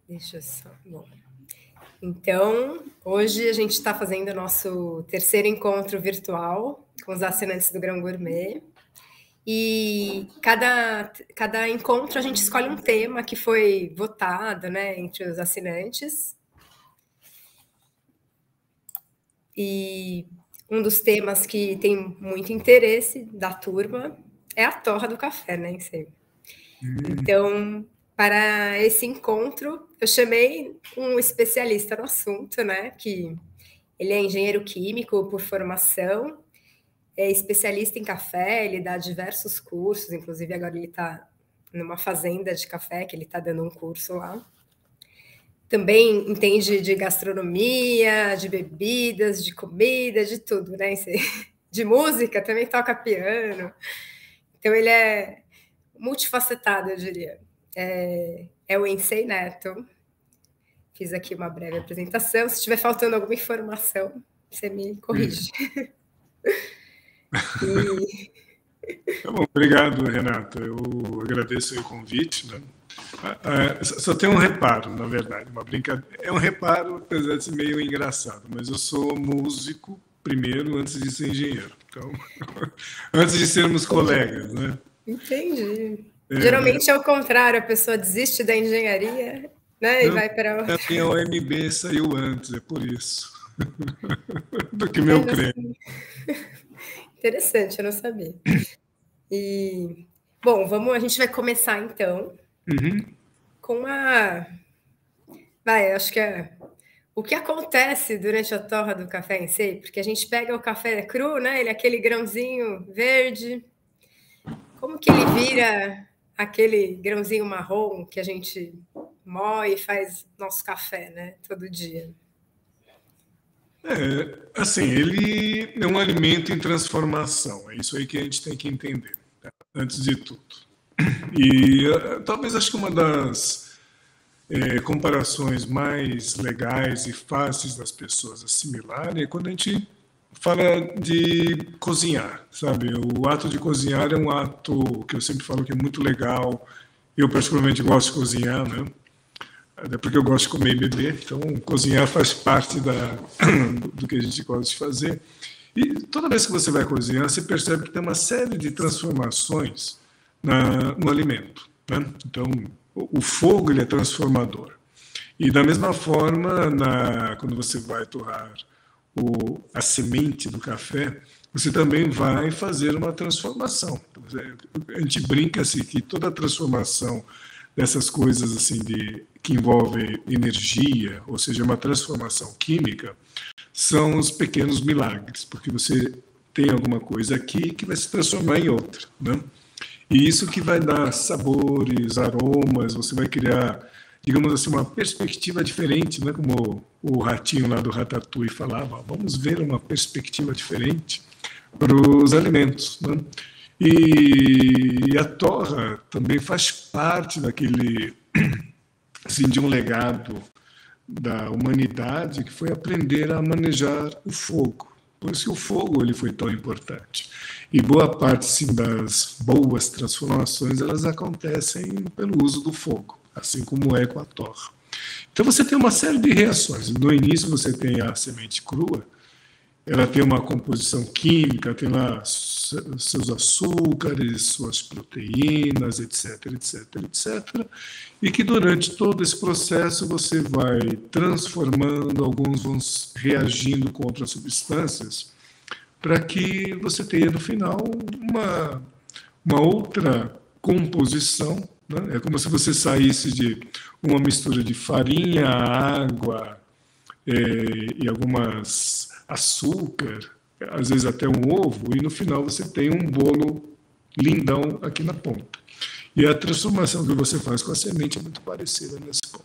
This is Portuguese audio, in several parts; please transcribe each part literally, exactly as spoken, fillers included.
Deixa eu só. Bom. Então, hoje a gente está fazendo o nosso terceiro encontro virtual com os assinantes do Grão Gourmet. E cada, cada encontro a gente escolhe um tema que foi votado, né, entre os assinantes. E um dos temas que tem muito interesse da turma é a torra do café, né, Ensei? Hum. Então, para esse encontro, eu chamei um especialista no assunto, né, que ele é engenheiro químico por formação, é especialista em café, ele dá diversos cursos, inclusive agora ele está numa fazenda de café, que ele está dando um curso lá. Também entende de gastronomia, de bebidas, de comida, de tudo, né? De música, também toca piano. Então ele é multifacetado, eu diria. É, é o Ensei Neto. Fiz aqui uma breve apresentação. Se estiver faltando alguma informação, você me corrige. E... Tá bom, obrigado, Renata. Eu agradeço o convite. Né? Ah, só tem um reparo, na verdade, uma brincadeira. É um reparo, apesar de ser meio engraçado, mas eu sou músico primeiro, antes de ser engenheiro. Então, antes de sermos colegas, né? Entendi. É, Geralmente é o contrário, a pessoa desiste da engenharia, né, e não, vai para... A minha O M B saiu antes, é por isso. Do que meu crédito. Interessante, eu não sabia. E, bom, vamos, a gente vai começar, então, uhum. com uma... Vai, acho que é... O que acontece durante a torra do café em si? Porque a gente pega o café cru, né? Ele é aquele grãozinho verde. Como que ele vira aquele grãozinho marrom que a gente moe e faz nosso café, né? Todo dia. É, assim, ele é um alimento em transformação. É isso aí que a gente tem que entender, tá? Antes de tudo. E uh, talvez acho que uma das É, comparações mais legais e fáceis das pessoas assimilarem é quando a gente fala de cozinhar, sabe? O ato de cozinhar é um ato que eu sempre falo que é muito legal. Eu particularmente gosto de cozinhar, né? Até porque eu gosto de comer e beber, então cozinhar faz parte da, do que a gente gosta de fazer. E toda vez que você vai cozinhar, você percebe que tem uma série de transformações na, no alimento, né? Então, o fogo ele é transformador. E da mesma forma, na, quando você vai torrar o, a semente do café, você também vai fazer uma transformação. A gente brinca assim que toda transformação dessas coisas assim de que envolve energia, ou seja, uma transformação química, são os pequenos milagres, porque você tem alguma coisa aqui que vai se transformar em outra, né? E isso que vai dar sabores, aromas, você vai criar, digamos assim, uma perspectiva diferente, né? Como o ratinho lá do Ratatouille falava, vamos ver uma perspectiva diferente para os alimentos, né? E a torra também faz parte daquele, assim, de um legado da humanidade que foi aprender a manejar o fogo. Por isso que o fogo ele foi tão importante. E boa parte sim, das boas transformações elas acontecem pelo uso do fogo, assim como é com a torra. Então você tem uma série de reações. No início você tem a semente crua, ela tem uma composição química, tem lá seus açúcares, suas proteínas, etc, etc, etc, e que durante todo esse processo você vai transformando, alguns vão reagindo com outras substâncias, para que você tenha no final uma, uma outra composição, né? É como se você saísse de uma mistura de farinha, água é, e algumas açúcar, às vezes até um ovo, e no final você tem um bolo lindão aqui na ponta. E a transformação que você faz com a semente é muito parecida nesse ponto.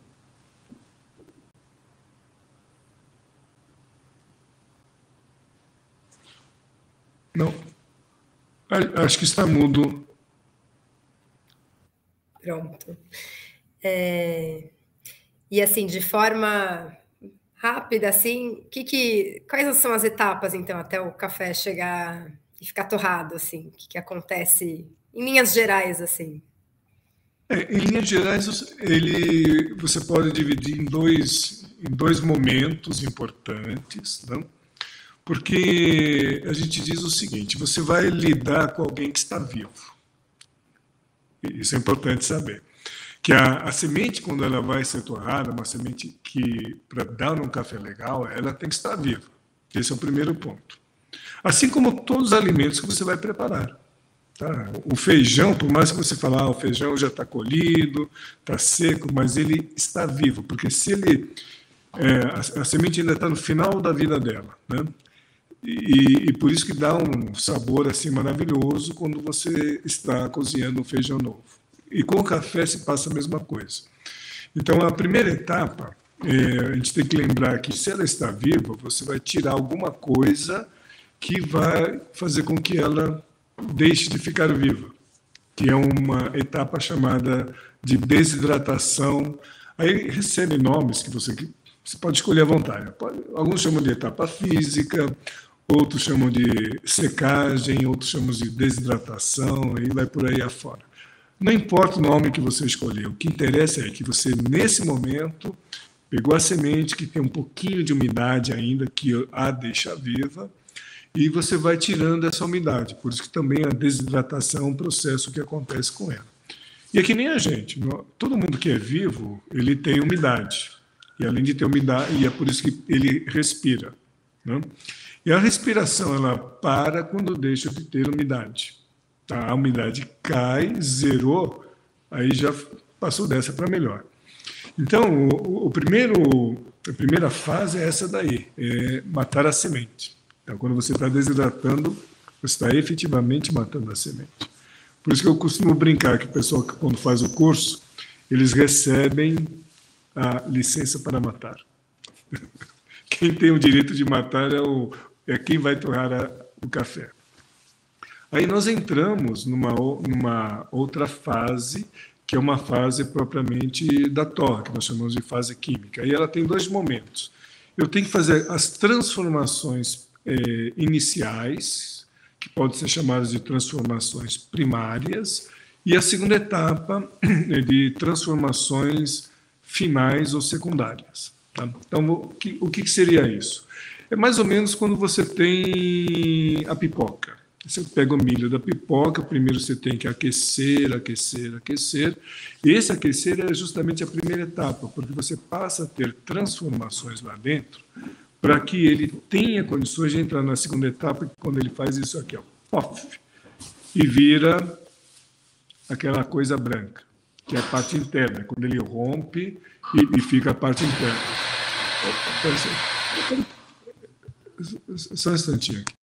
Não. Acho que está mudo. Pronto. É... E assim, de forma rápida, assim, que que... quais são as etapas, então, até o café chegar e ficar torrado, assim? O que, que acontece em linhas gerais, assim? É, em linhas gerais, ele, você pode dividir em dois, em dois momentos importantes, não? Porque a gente diz o seguinte: você vai lidar com alguém que está vivo. Isso é importante saber. Que a, a semente, quando ela vai ser torrada, uma semente que, para dar um café legal, ela tem que estar viva. Esse é o primeiro ponto. Assim como todos os alimentos que você vai preparar. Tá? O feijão, por mais que você fale, ah, o feijão já está colhido, está seco, mas ele está vivo, porque se ele, é, a, a semente ainda está no final da vida dela, né? E, e por isso que dá um sabor assim maravilhoso quando você está cozinhando um feijão novo. E com o café se passa a mesma coisa. Então, a primeira etapa, é, a gente tem que lembrar que se ela está viva, você vai tirar alguma coisa que vai fazer com que ela deixe de ficar viva, que é uma etapa chamada de desidratação. Aí recebe nomes que você, você pode escolher à vontade. Pode, alguns chamam de etapa física, outros chamam de secagem, outros chamam de desidratação, e vai por aí afora. Não importa o nome que você escolher, o que interessa é que você, nesse momento, pegou a semente que tem um pouquinho de umidade ainda, que a deixa viva, e você vai tirando essa umidade. Por isso que também a desidratação é um processo que acontece com ela. E é que nem a gente, todo mundo que é vivo, ele tem umidade. E além de ter umidade, e é por isso que ele respira, né? E a respiração, ela para quando deixa de ter umidade. Tá? A umidade cai, zerou, aí já passou dessa para melhor. Então, o, o primeiro, a primeira fase é essa daí, é matar a semente. Então, quando você está desidratando, você está efetivamente matando a semente. Por isso que eu costumo brincar que o pessoal, quando faz o curso, eles recebem a licença para matar. Quem tem o direito de matar é, o, é quem vai torrar a, o café. Aí nós entramos numa, numa outra fase, que é uma fase propriamente da torra, que nós chamamos de fase química. E ela tem dois momentos. Eu tenho que fazer as transformações eh, iniciais, que podem ser chamadas de transformações primárias, e a segunda etapa é de transformações finais ou secundárias. Tá? Então, o que, o que seria isso? É mais ou menos quando você tem a pipoca. Você pega o milho da pipoca, primeiro você tem que aquecer, aquecer, aquecer. E esse aquecer é justamente a primeira etapa, porque você passa a ter transformações lá dentro para que ele tenha condições de entrar na segunda etapa, quando ele faz isso aqui, ó, pof, e vira aquela coisa branca, que é a parte interna, quando ele rompe e, e fica a parte interna. Só um instantinho aqui.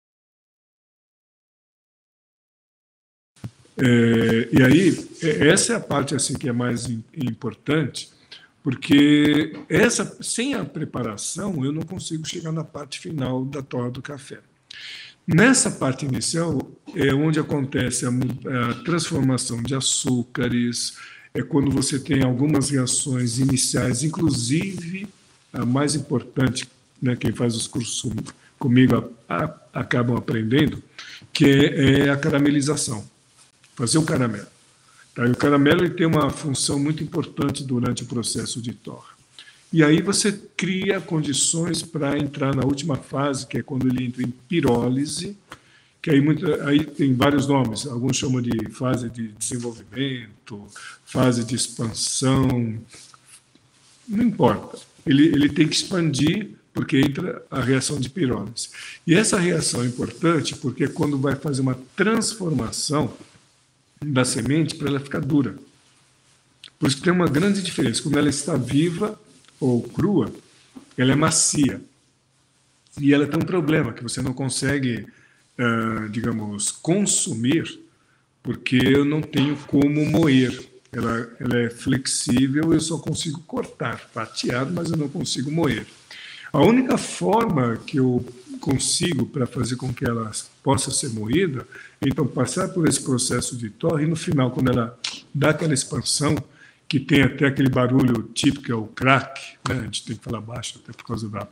É, e aí, essa é a parte assim, que é mais importante, porque essa, sem a preparação eu não consigo chegar na parte final da torra do café. Nessa parte inicial é onde acontece a, a transformação de açúcares, é quando você tem algumas reações iniciais, inclusive a mais importante, né, quem faz os cursos comigo a, a, acabam aprendendo, que é, é a caramelização. Fazer o caramelo. Tá? E o caramelo ele tem uma função muito importante durante o processo de torra. E aí você cria condições para entrar na última fase, que é quando ele entra em pirólise, que aí, muito, aí tem vários nomes, alguns chamam de fase de desenvolvimento, fase de expansão, não importa. Ele, ele tem que expandir, porque entra a reação de pirólise. E essa reação é importante porque é quando vai fazer uma transformação da semente para ela ficar dura. Por isso que tem uma grande diferença. Quando ela está viva ou crua, ela é macia. E ela tem um problema, que você não consegue, uh, digamos, consumir, porque eu não tenho como moer. Ela, ela é flexível, eu só consigo cortar, fatiar, mas eu não consigo moer. A única forma que eu consigo para fazer com que ela possa ser moída, então passar por esse processo de torra e no final, quando ela dá aquela expansão, que tem até aquele barulho típico, que é o crack, né? A gente tem que falar baixo até por causa da,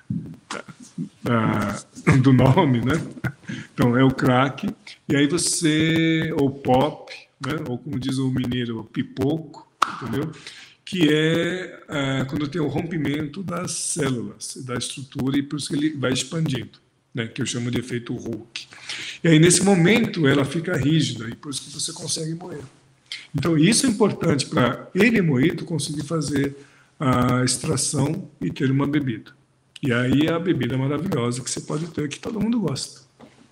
da, do nome, né? Então é o crack, e aí você, ou pop, né? Ou como diz o mineiro, pipoco, entendeu? Que é ah, quando tem o rompimento das células, da estrutura, e por isso que ele vai expandindo, né? Que eu chamo de efeito Hulk. E aí, nesse momento, ela fica rígida, e por isso que você consegue moer. Então, isso é importante para ele moído conseguir fazer a extração e ter uma bebida. E aí, a bebida maravilhosa que você pode ter, que todo mundo gosta.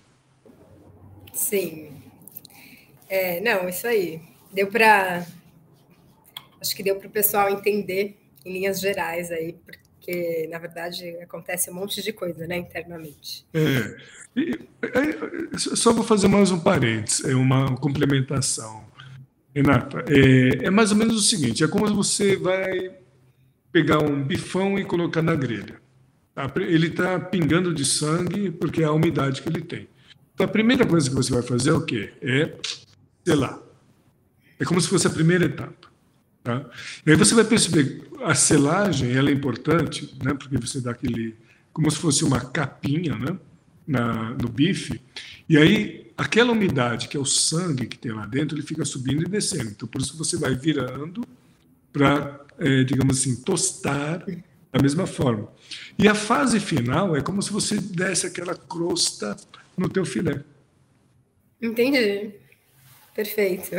Sim. É, não, isso aí. Deu para... Acho que deu para o pessoal entender em linhas gerais aí, porque, na verdade, acontece um monte de coisa, né, internamente. É, e, é, só vou fazer mais um parênteses, é uma complementação. Renata, é, é mais ou menos o seguinte, é como você vai pegar um bifão e colocar na grelha. Tá? Ele está pingando de sangue porque é a umidade que ele tem. Então, a primeira coisa que você vai fazer é o quê? É selar. É como se fosse a primeira etapa. Tá? E aí você vai perceber que a selagem ela é importante, né? Porque você dá aquele, como se fosse uma capinha, né? Na, no bife, e aí aquela umidade, que é o sangue que tem lá dentro, ele fica subindo e descendo. Então, por isso você vai virando para, é, digamos assim, tostar da mesma forma. E a fase final é como se você desse aquela crosta no teu filé. Entendi. Perfeito.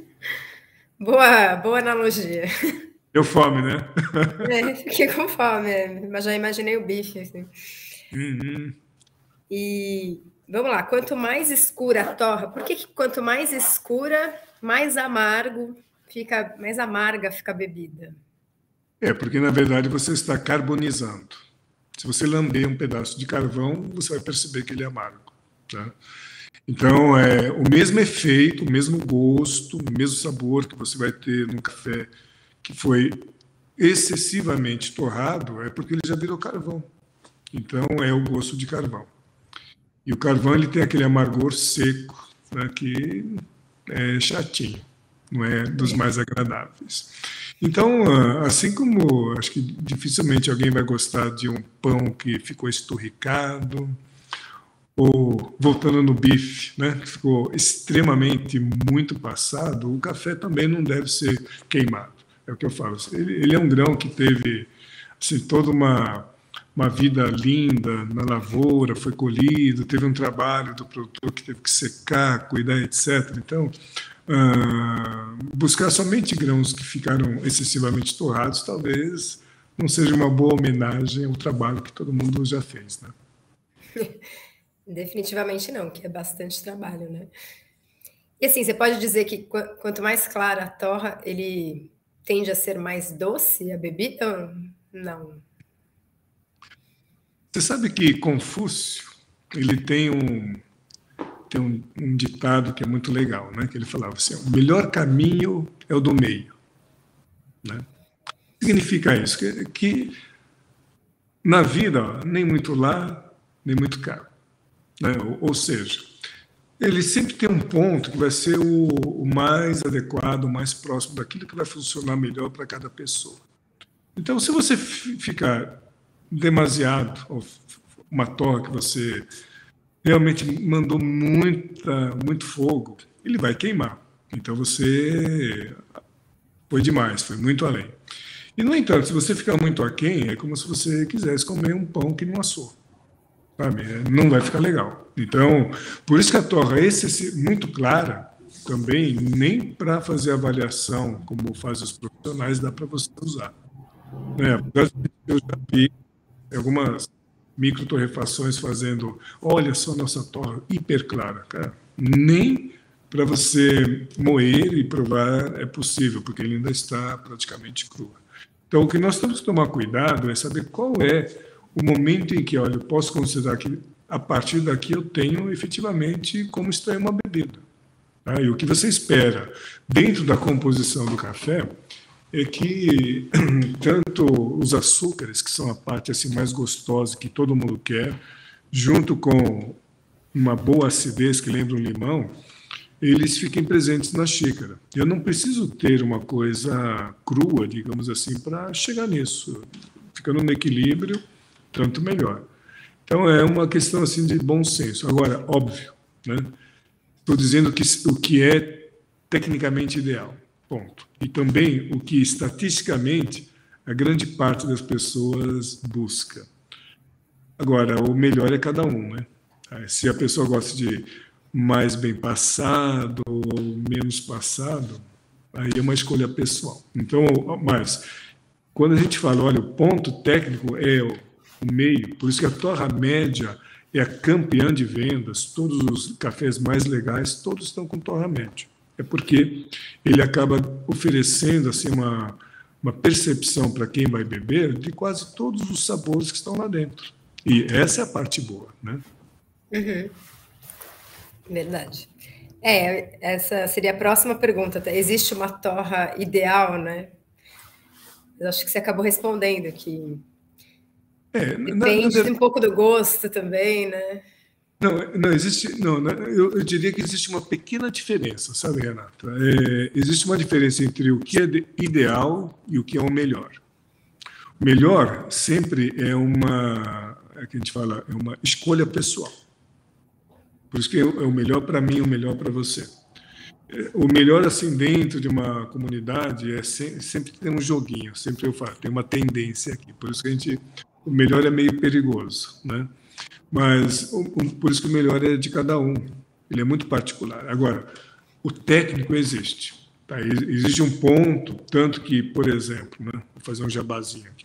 Boa, boa analogia. Deu fome, né? É, fiquei com fome, mas já imaginei o bife. Assim. Uhum. E vamos lá, quanto mais escura a torra, por que, que quanto mais escura, mais amargo fica, mais amarga fica a bebida? É, porque na verdade você está carbonizando. Se você lamber um pedaço de carvão, você vai perceber que ele é amargo. Tá? Então, é o mesmo efeito, o mesmo gosto, o mesmo sabor que você vai ter num café que foi excessivamente torrado, é porque ele já virou carvão. Então, é o gosto de carvão. E o carvão ele tem aquele amargor seco, né, que é chatinho, não é dos mais agradáveis. Então, assim como acho que dificilmente alguém vai gostar de um pão que ficou esturricado, ou voltando no bife, né, que ficou extremamente muito passado, o café também não deve ser queimado. É o que eu falo. Ele, ele é um grão que teve assim, toda uma, uma vida linda na lavoura, foi colhido, teve um trabalho do produtor que teve que secar, cuidar, etcétera. Então, ah, buscar somente grãos que ficaram excessivamente torrados talvez não seja uma boa homenagem ao trabalho que todo mundo já fez, né? Definitivamente não, que é bastante trabalho, né? E assim, você pode dizer que qu- quanto mais clara a torra, ele tende a ser mais doce a bebida? Não. Você sabe que Confúcio ele tem um tem um, um ditado que é muito legal, né? Que ele falava assim: o melhor caminho é o do meio, né? Significa isso que, que na vida ó, nem muito lá nem muito cá, né? Ou, ou seja, ele sempre tem um ponto que vai ser o, o mais adequado, o mais próximo daquilo que vai funcionar melhor para cada pessoa. Então, se você ficar demasiado, ou uma torre que você realmente mandou muita, muito fogo, ele vai queimar. Então, você foi demais, foi muito além. E, no entanto, se você ficar muito aquém, é como se você quisesse comer um pão que não assou. Sabe? Não vai ficar legal. Então, por isso que a torra esse muito clara, também, nem para fazer avaliação, como fazem os profissionais, dá para você usar. É, eu já vi algumas microtorrefações fazendo, olha só nossa torra hiper clara, cara. Nem para você moer e provar é possível, porque ele ainda está praticamente crua. Então, o que nós temos que tomar cuidado é saber qual é o momento em que, olha, eu posso considerar que a partir daqui eu tenho efetivamente como extrair uma bebida. Tá? E o que você espera dentro da composição do café é que tanto os açúcares, que são a parte assim mais gostosa que todo mundo quer, junto com uma boa acidez que lembra um limão, eles fiquem presentes na xícara. Eu não preciso ter uma coisa crua, digamos assim, para chegar nisso. Ficando no equilíbrio, tanto melhor. Então é uma questão assim de bom senso. Agora, óbvio, né? Estou dizendo que o que é tecnicamente ideal, ponto. E também o que estatisticamente a grande parte das pessoas busca. Agora, o melhor é cada um, né? Se a pessoa gosta de mais bem passado ou menos passado, aí é uma escolha pessoal. Então, mas quando a gente fala, olha, o ponto técnico é o, o meio, por isso que a torra média é a campeã de vendas, todos os cafés mais legais, todos estão com torra média. É porque ele acaba oferecendo assim uma, uma percepção para quem vai beber de quase todos os sabores que estão lá dentro. E essa é a parte boa, né? Uhum. Verdade. É, essa seria a próxima pergunta. Existe uma torra ideal, né? Eu acho que você acabou respondendo que é, depende na, na, um pouco do gosto também, né? Não, não existe. Não, eu, eu diria que existe uma pequena diferença, sabe, Renata? É, existe uma diferença entre o que é ideal e o que é o melhor. O melhor sempre é uma, é que a gente fala, é uma escolha pessoal. Por isso que é o melhor para mim, o melhor para você. O melhor, assim, dentro de uma comunidade é sempre, sempre tem um joguinho, sempre eu falo, tem uma tendência aqui. Por isso que a gente, o melhor é meio perigoso, né? Mas por isso que o melhor é de cada um. Ele é muito particular. Agora, o técnico existe. Tá? Existe um ponto, tanto que, por exemplo, né? Vou fazer um jabazinho aqui.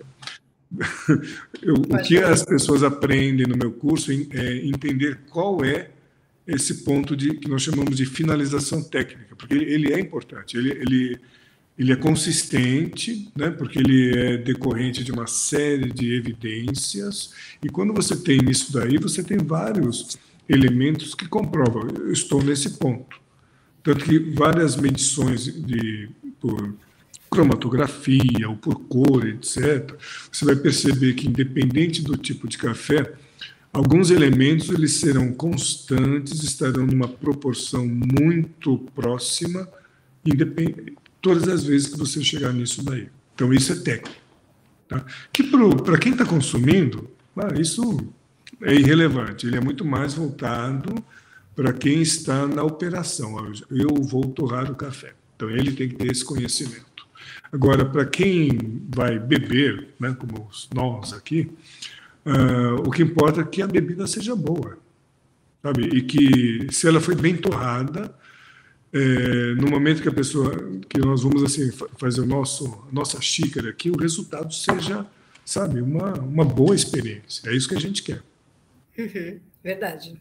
Eu, o que as pessoas aprendem no meu curso é entender qual é esse ponto de, que nós chamamos de finalização técnica, porque ele é importante, ele, ele, ele é consistente, né, porque ele é decorrente de uma série de evidências, e quando você tem isso daí, você tem vários elementos que comprovam, eu estou nesse ponto. Tanto que várias medições de, por cromatografia ou por cor, etcétera, você vai perceber que, independente do tipo de café, alguns elementos eles serão constantes, estarão numa proporção muito próxima, todas as vezes que você chegar nisso daí. Então, isso é técnico. Tá? Que para quem está consumindo, ah, isso é irrelevante. Ele é muito mais voltado para quem está na operação. Eu vou torrar o café. Então, ele tem que ter esse conhecimento. Agora, para quem vai beber, né, como nós aqui, Uh, o que importa é que a bebida seja boa, sabe? E que, se ela foi bem torrada, é, no momento que a pessoa, que nós vamos assim fazer o nosso, a nossa xícara aqui, o resultado seja, sabe, uma, uma boa experiência. É isso que a gente quer. Uhum, verdade.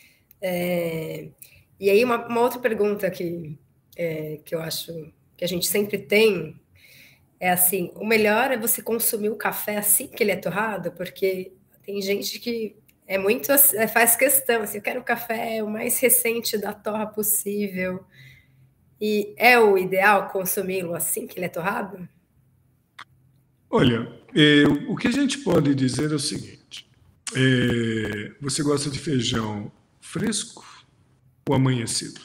É, e aí uma, uma outra pergunta que, é, que eu acho que a gente sempre tem é assim, o melhor é você consumir o café assim que ele é torrado, porque tem gente que é muito, faz questão, assim, eu quero o café o mais recente da torra possível. E é o ideal consumi-lo assim que ele é torrado? Olha, é, o que a gente pode dizer é o seguinte, é, você gosta de feijão fresco ou amanhecido?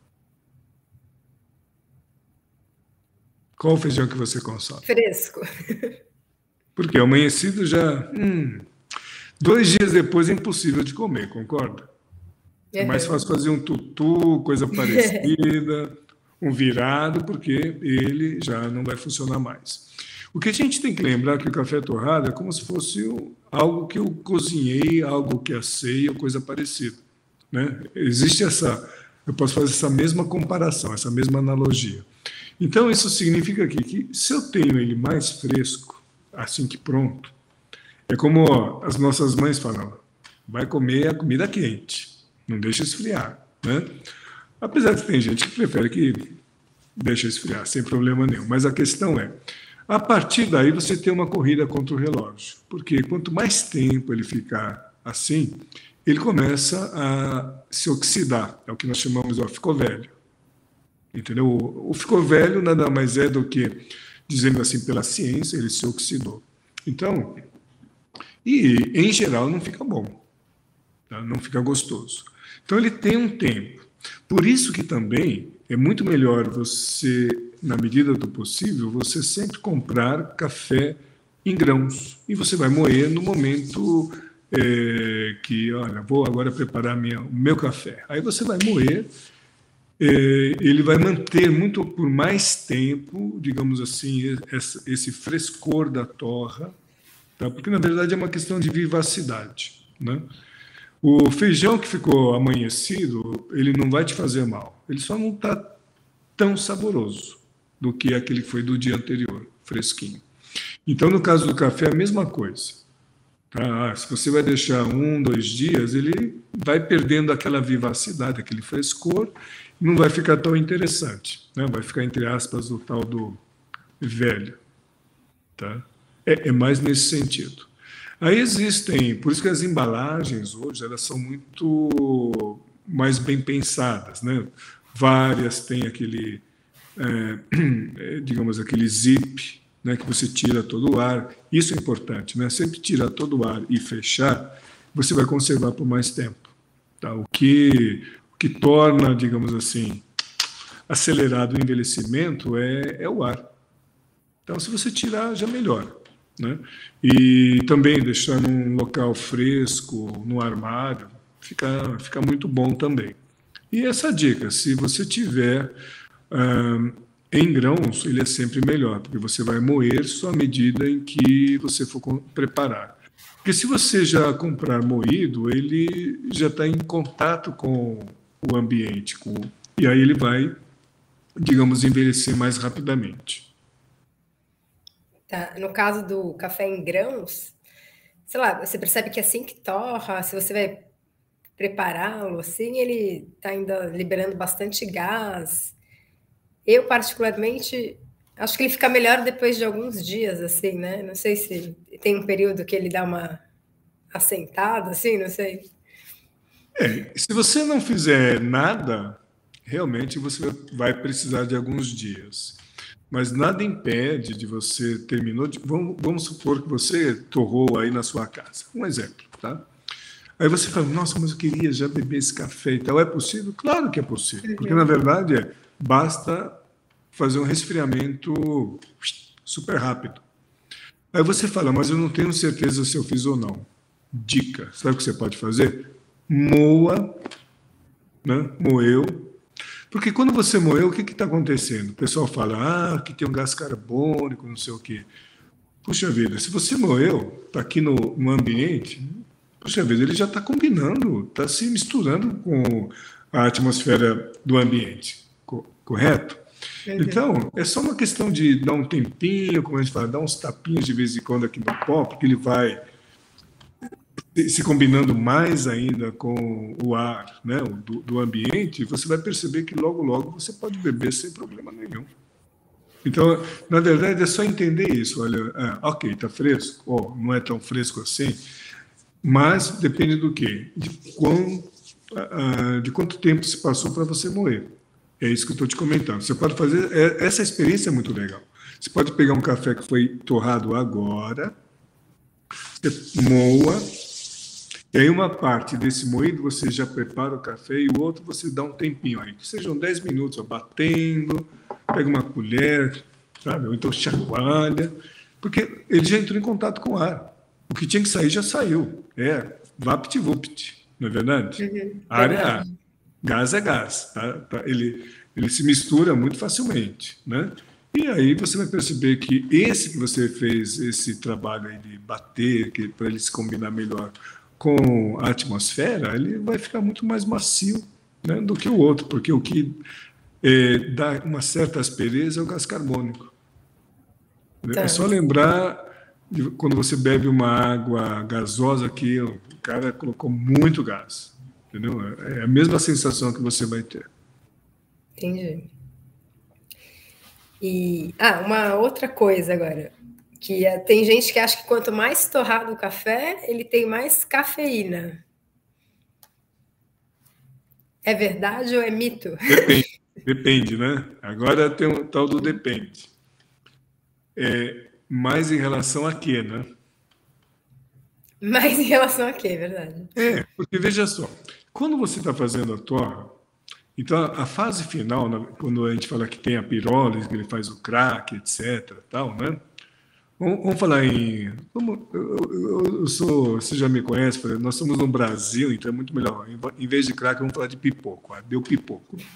Qual o feijão que você consome? Fresco. Porque amanhecido já... Hum, dois dias depois é impossível de comer, concorda? É mais fácil fazer um tutu, coisa parecida, um virado, porque ele já não vai funcionar mais. O que a gente tem que lembrar é que o café torrado é como se fosse algo que eu cozinhei, algo que assei, ou coisa parecida. Né? Existe essa... Eu posso fazer essa mesma comparação, essa mesma analogia. Então, isso significa aqui que se eu tenho ele mais fresco, assim que pronto, é como ó, as nossas mães falam, vai comer a comida quente, não deixa esfriar. Né? Apesar de que tem gente que prefere que deixa esfriar, sem problema nenhum. Mas a questão é, a partir daí você tem uma corrida contra o relógio, porque quanto mais tempo ele ficar assim, ele começa a se oxidar, é o que nós chamamos de ó, ficou velho. Entendeu? O ficou velho nada mais é do que, dizendo assim pela ciência, ele se oxidou. Então, e em geral não fica bom, tá? Não fica gostoso. Então ele tem um tempo. Por isso que também é muito melhor você, na medida do possível, você sempre comprar café em grãos. E você vai moer no momento é, que, olha, vou agora preparar minha, o meu café. Aí você vai moer é, ele vai manter muito por mais tempo, digamos assim, esse, esse frescor da torra, tá? Porque na verdade é uma questão de vivacidade, né? O feijão que ficou amanhecido, ele não vai te fazer mal, ele só não está tão saboroso do que aquele que foi do dia anterior, fresquinho. Então, no caso do café, é a mesma coisa. Tá? Se você vai deixar um, dois dias, ele vai perdendo aquela vivacidade, aquele frescor, e não vai ficar tão interessante, né? Vai ficar, entre aspas, o tal do velho. Tá? É, é mais nesse sentido. Aí existem, por isso que as embalagens hoje elas são muito mais bem pensadas, né? Várias têm aquele, é, digamos, aquele zip, né, que você tira todo o ar. Isso é importante, né? Sempre tirar todo o ar e fechar, você vai conservar por mais tempo. Tá? O que, o que torna, digamos assim, acelerado o envelhecimento é, é o ar. Então, se você tirar, já melhora. Né? E também deixar num local fresco, no armário, fica, fica muito bom também. E essa dica, se você tiver ah, em grãos, ele é sempre melhor, porque você vai moer só à medida em que você for preparar. Porque se você já comprar moído, ele já está em contato com o ambiente, com, e aí ele vai, digamos, envelhecer mais rapidamente. Tá. No caso do café em grãos, sei lá, você percebe que assim que torra, se você vai prepará-lo, assim, ele está ainda liberando bastante gás. Eu, particularmente, acho que ele fica melhor depois de alguns dias, assim, né? Não sei se tem um período que ele dá uma assentada, assim, não sei. É, se você não fizer nada, realmente você vai precisar de alguns dias. Mas nada impede de você terminou de, vamos, vamos supor que você torrou aí na sua casa. Um exemplo, tá? Aí você fala, nossa, mas eu queria já beber esse café e tal. É possível? Claro que é possível. Porque, na verdade, é, basta fazer um resfriamento super rápido. Aí você fala, mas eu não tenho certeza se eu fiz ou não. Dica, sabe o que você pode fazer? Moa, né? Moeu. Porque quando você moeu, o que está acontecendo? O pessoal fala, ah, que tem um gás carbônico, não sei o quê. Puxa vida, se você moeu, está aqui no, no ambiente, puxa vida, ele já está combinando, está se misturando com a atmosfera do ambiente, co correto? Então, é só uma questão de dar um tempinho, como a gente fala, dar uns tapinhos de vez em quando aqui no pó, porque ele vai se combinando mais ainda com o ar, né, do, do ambiente, você vai perceber que logo, logo você pode beber sem problema nenhum. Então, na verdade, é só entender isso. Olha, ah, ok, está fresco, oh, não é tão fresco assim, mas depende do quê? De, quão, ah, de quanto tempo se passou para você moer. É isso que eu estou te comentando. Você pode fazer... É, essa experiência é muito legal. Você pode pegar um café que foi torrado agora, você moa, e aí uma parte desse moído você já prepara o café e o outro você dá um tempinho aí, que sejam dez minutos ó, batendo, pega uma colher, sabe? Ou então chacoalha, porque ele já entrou em contato com o ar. O que tinha que sair já saiu. É vapt-vupt, não é verdade? Uhum, ar é ar, gás é gás. Tá? Tá? Ele, ele se mistura muito facilmente, né? E aí você vai perceber que esse que você fez, esse trabalho aí de bater, para ele se combinar melhor com a atmosfera, ele vai ficar muito mais macio, né, do que o outro, porque o que é, dá uma certa aspereza é o gás carbônico. Tá. É só lembrar de quando você bebe uma água gasosa que o cara colocou muito gás, entendeu? É a mesma sensação que você vai ter. Entendi. E ah, uma outra coisa agora. Que é, tem gente que acha que quanto mais torrado o café, ele tem mais cafeína. É verdade ou é mito? Depende, depende, né? Agora tem um tal do depende. É, mais em relação a quê, né? Mais em relação a quê, é verdade. É, porque veja só, quando você está fazendo a torra, então a fase final, quando a gente fala que tem a pirólise, que ele faz o crack, etc, tal, né? Vamos falar em... Como, eu, eu, eu sou... Você já me conhece, nós somos no Brasil, então é muito melhor. Em vez de crack, vamos falar de pipoco. Deu pipoco. Pá, pá.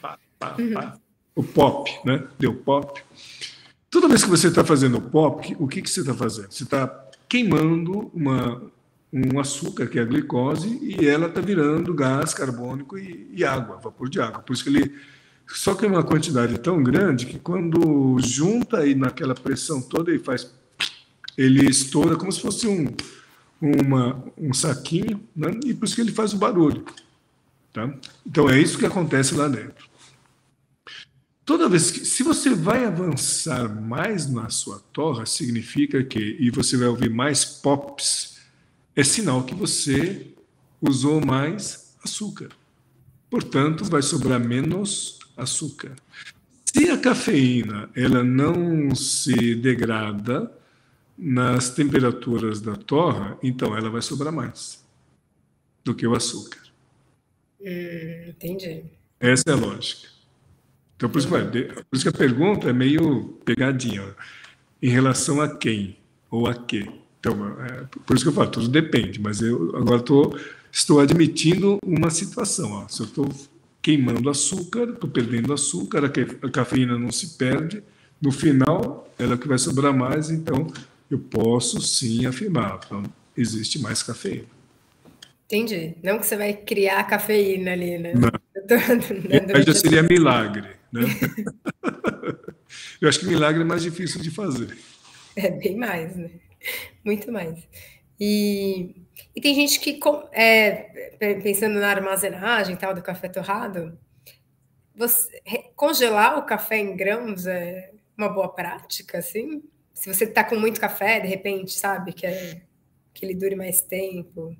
pá, pá. O pop, né? Deu pop. Toda vez que você está fazendo o pop, o que, que você está fazendo? Você está queimando uma, um açúcar, que é a glicose, e ela está virando gás carbônico e, e água, vapor de água. Por isso que ele... Só que é uma quantidade tão grande que quando junta aí naquela pressão toda e faz... Ele estoura como se fosse um, uma, um saquinho, né? E por isso que ele faz o barulho. Tá? Então é isso que acontece lá dentro. Toda vez que, se você vai avançar mais na sua torra, significa que, e você vai ouvir mais pops, é sinal que você usou mais açúcar. Portanto, vai sobrar menos açúcar. Se a cafeína ela não se degrada nas temperaturas da torra, então ela vai sobrar mais do que o açúcar. Hum, entendi. Essa é a lógica. Então, por isso, por isso que a pergunta é meio pegadinha. Em relação a quem ou a quê? Então, é, por isso que eu falo, tudo depende. Mas eu agora tô, estou admitindo uma situação. Ó. Se eu estou queimando açúcar, estou perdendo açúcar, a cafeína não se perde. No final, ela que vai sobrar mais, então eu posso sim afirmar. Então, existe mais cafeína. Entendi. Não que você vai criar cafeína ali, né? Não. Eu tô, né, Aí já seria milagre, né? Eu acho que milagre é mais difícil de fazer. É bem mais, né? Muito mais. E, e tem gente que, é, pensando na armazenagem tal do café torrado, você, congelar o café em grãos é uma boa prática, assim? Se você tá com muito café, de repente, sabe, que, é, que ele dure mais tempo.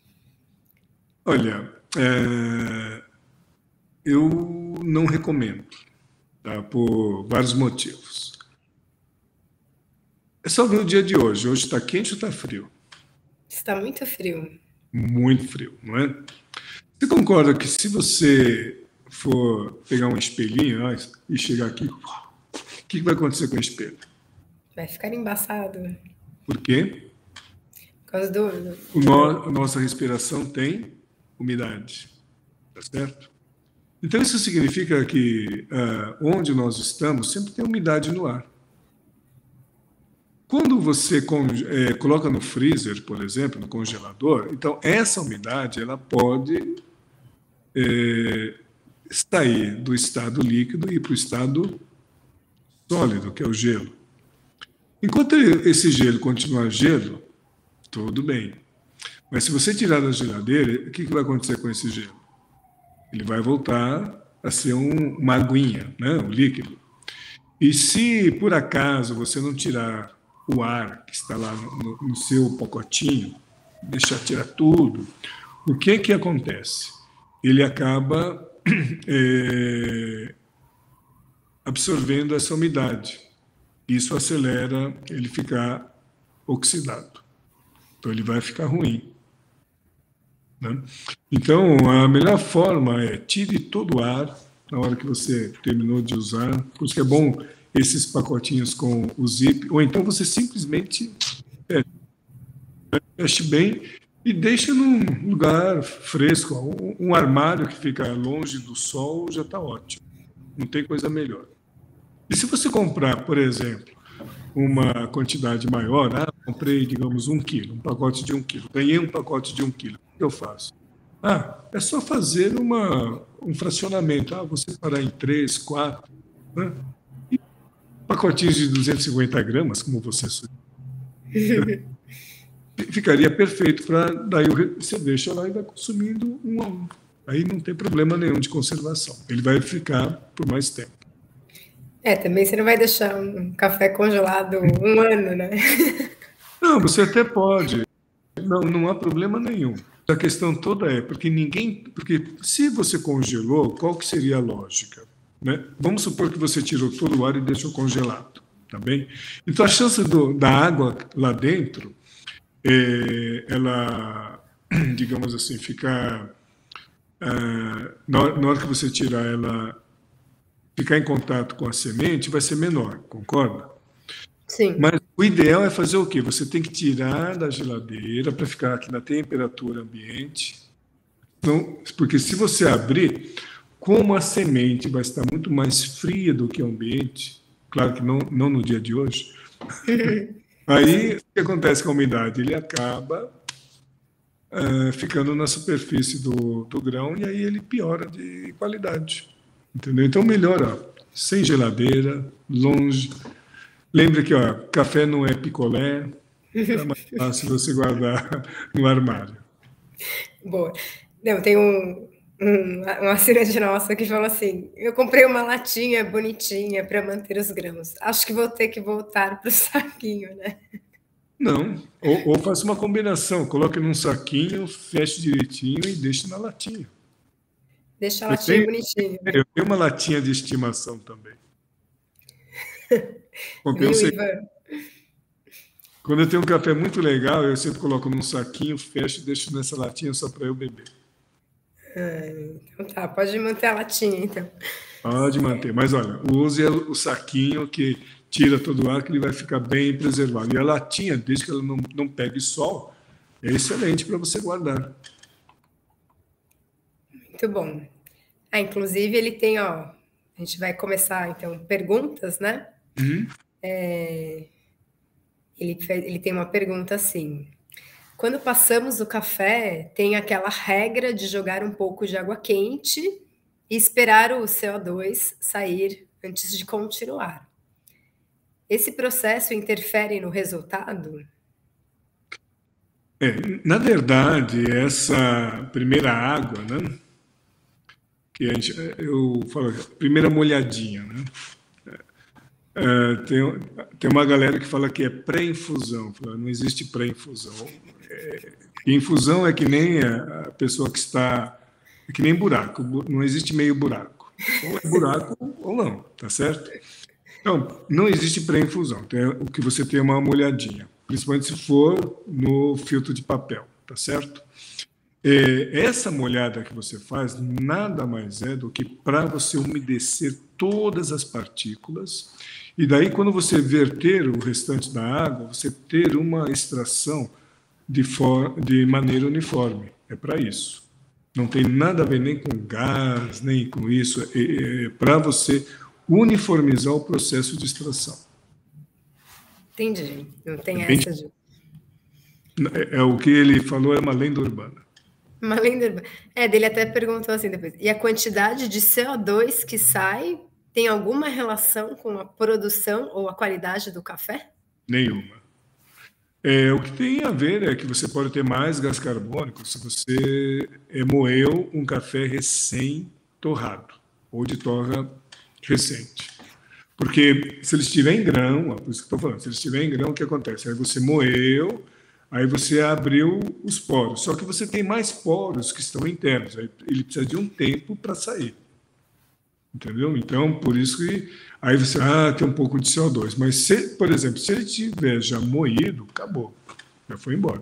Olha, é, eu não recomendo, tá, por vários motivos. É só ver o dia de hoje. Hoje está quente ou está frio? Está muito frio. Muito frio, não é? Você concorda que se você for pegar um espelhinho ó, e chegar aqui, o que vai acontecer com o espelho? Vai ficar embaçado. Por quê? Por causa do... O no, a nossa respiração tem umidade, tá certo? Então isso significa que uh, onde nós estamos sempre tem umidade no ar. Quando você é, coloca no freezer, por exemplo, no congelador, então essa umidade ela pode é, sair do estado líquido e ir para o estado sólido, que é o gelo. Enquanto esse gelo continuar gelo, tudo bem. Mas se você tirar da geladeira, o que vai acontecer com esse gelo? Ele vai voltar a ser um, uma aguinha, né? Um líquido. E se, por acaso, você não tirar o ar que está lá no, no seu pacotinho, deixar tirar tudo, o que que acontece? Ele acaba é, absorvendo essa umidade. Isso acelera ele ficar oxidado. Então, ele vai ficar ruim. Né? Então, a melhor forma é tire todo o ar na hora que você terminou de usar. Por isso que é bom esses pacotinhos com o zip, ou então você simplesmente feche bem e deixa num lugar fresco. Um armário que fica longe do sol já está ótimo. Não tem coisa melhor. E se você comprar, por exemplo, uma quantidade maior, ah, comprei, digamos, um quilo, um pacote de um quilo, ganhei um pacote de um quilo, o que eu faço? Ah, é só fazer uma, um fracionamento. Ah, vou separar em três, quatro, né? E pacotinhos de duzentos e cinquenta gramas, como você sugeriu, ficaria perfeito para daí você deixa lá e vai consumindo um a um. Aí não tem problema nenhum de conservação. Ele vai ficar por mais tempo. É, também você não vai deixar um café congelado um ano, né? Não, você até pode. Não, não há problema nenhum. A questão toda é porque ninguém, porque se você congelou, qual que seria a lógica, né? Vamos supor que você tirou todo o ar e deixou congelado, tá bem? Então a chance do, da água lá dentro, é, ela, digamos assim, ficar ah, na, hora, na hora que você tirar ela, ficar em contato com a semente, vai ser menor, concorda? Sim. Mas o ideal é fazer o quê? Você tem que tirar da geladeira para ficar aqui na temperatura ambiente. Não, porque se você abrir, como a semente vai estar muito mais fria do que o ambiente, claro que não, não no dia de hoje, aí o que acontece com a umidade? Ele acaba uh, ficando na superfície do, do grão e aí ele piora de qualidade. Entendeu? Então, melhora sem geladeira, longe. Lembre que ó, café não é picolé, é mais fácil você guardar no armário. Boa. Não, tem um, um, uma assinante nossa que falou assim: eu comprei uma latinha bonitinha para manter os grãos. Acho que vou ter que voltar para o saquinho, né? Não, ou, ou faça uma combinação, coloque num saquinho, feche direitinho e deixe na latinha. Deixa a latinha eu tenho, bonitinha. Né? Eu tenho uma latinha de estimação também. Viu, eu sei, Ivan? quando eu tenho um café muito legal, eu sempre coloco num saquinho, fecho e deixo nessa latinha só para eu beber. Ah, então tá, pode manter a latinha, então. Pode manter, mas olha, use o saquinho que tira todo o ar, que ele vai ficar bem preservado. E a latinha, desde que ela não, não pegue sol, é excelente para você guardar. Muito bom. Ah, inclusive, ele tem, ó, a gente vai começar, então, perguntas, né? Uhum. É, ele, ele tem uma pergunta assim: quando passamos o café, tem aquela regra de jogar um pouco de água quente e esperar o C O dois sair antes de continuar. Esse processo interfere no resultado? É, na verdade, essa primeira água, né? Que a gente, eu falo, primeira molhadinha, né? É, tem, tem uma galera que fala que é pré-infusão, não existe pré-infusão. É, infusão é que nem a pessoa que está, é que nem buraco, não existe meio buraco. Ou é buraco ou não, tá certo? Então, não existe pré-infusão, o que você tem é uma molhadinha, principalmente se for no filtro de papel, tá certo? Essa molhada que você faz nada mais é do que para você umedecer todas as partículas e daí quando você verter o restante da água, você ter uma extração de, for de maneira uniforme. É para isso. Não tem nada a ver nem com gás, nem com isso. É, é para você uniformizar o processo de extração. Entendi. Não tem essa de... É, é o que ele falou, é uma lenda urbana. Uma lenda urbana. É, dele até perguntou assim depois. E a quantidade de C O dois que sai tem alguma relação com a produção ou a qualidade do café? Nenhuma. É, o que tem a ver é que você pode ter mais gás carbônico se você moeu um café recém-torrado ou de torra recente. Porque se ele estiver em grão, ó, por isso que estou falando, se ele estiver em grão, o que acontece? Aí você moeu, aí você abriu os poros, só que você tem mais poros que estão internos, aí ele precisa de um tempo para sair. Entendeu? Então, por isso que aí você, ah, tem um pouco de C O dois. Mas, se, por exemplo, se ele tiver já moído, acabou. Já foi embora.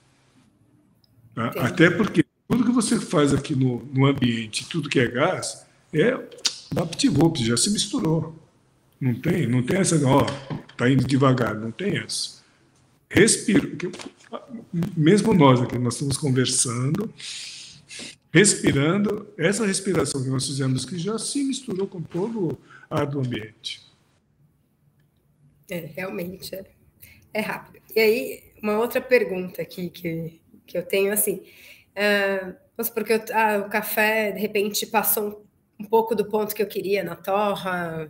Tá? Até porque tudo que você faz aqui no, no ambiente, tudo que é gás, é vapt-vupt, já se misturou. Não tem, não tem essa, ó, tá indo devagar, não tem essa. Respira. Mesmo nós aqui, nós estamos conversando, respirando, essa respiração que nós fizemos que já se misturou com todo o ar do ambiente. É, realmente, é, é rápido. E aí, uma outra pergunta aqui que, que eu tenho, assim, uh, porque eu, ah, o café, de repente, passou um, um pouco do ponto que eu queria na torra,